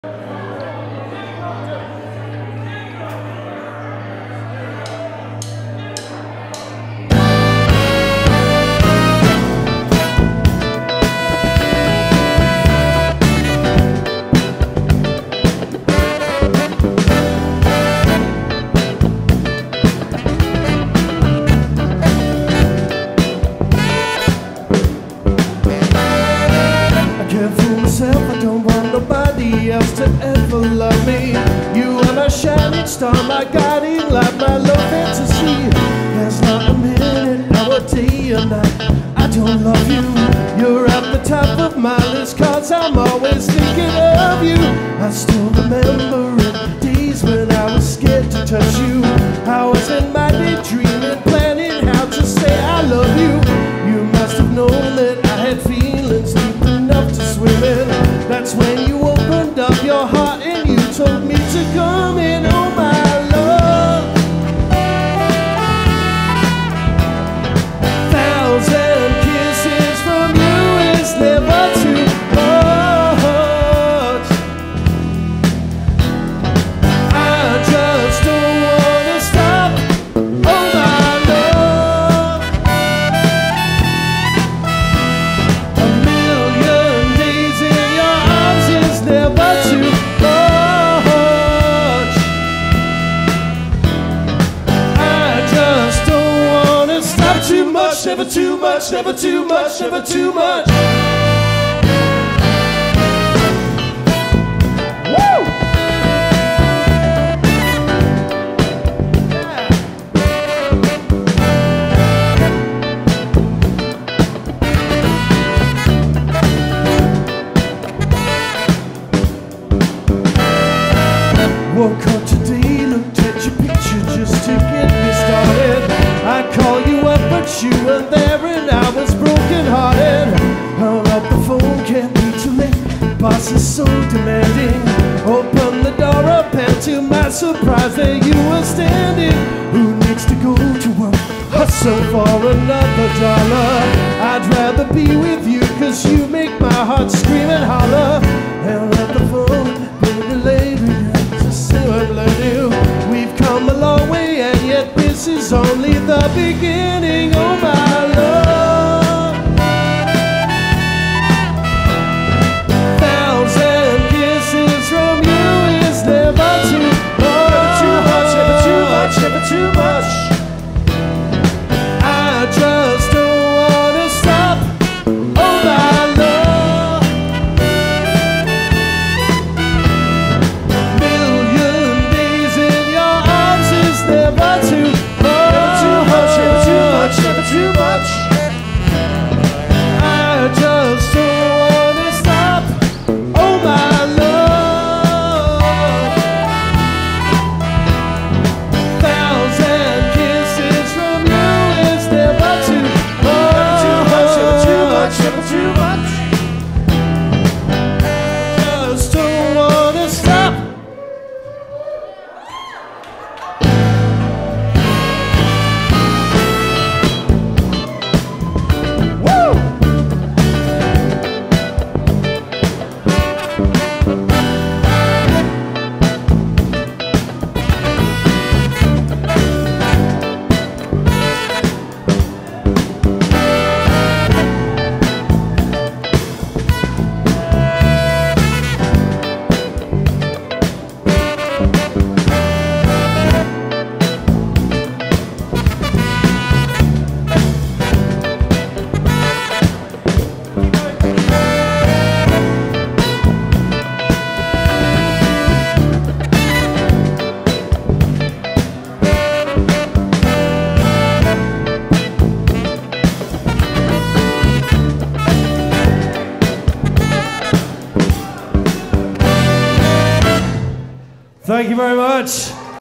I don't want nobody else to ever love me. You are my shining star, my guiding light, my love fantasy. There's not a minute, hour, day or night I don't love you. You're at the top of my list, cause I'm always thinking of you. I still remember it, days when I was scared to touch you. I was in my daydreaming, planning how to say I love you. You must have known that I had feelings deep enough to swim in. That's when you opened up your heart and you told me to come in. Oh my love, 1,000 kisses from you is never too much. I just don't wanna stop. Oh my love, 1,000,000 days in your arms is never too much. I just don't wanna stop. Too much, never too much, never too much, never too much. Woo! Woke up today, looked at your picture just to get me started. I call you up, but you weren't there, and I was broken hearted. Hung up the phone, can't be too late. Boss is so demanding. Open the door up, and to my surprise, there you were standing. Who needs to go to work, hustle for another dollar? I'd rather be with you, cause you make my heart scream and holler. Held up the phone, baby lady, just say I love you. We've come a long way, and yet this is only the beginning. Oh my love, 1,000 kisses from you is never too much. Never too much, never too much. I just don't wanna stop. Oh my love, 1,000,000 days in your arms is never too much. Never too much, never too much. I just don't wanna stop. Oh my love, 1,000 kisses from you is never too much. Never too much, never too much. Just don't wanna stop. Woo! Thank you very much.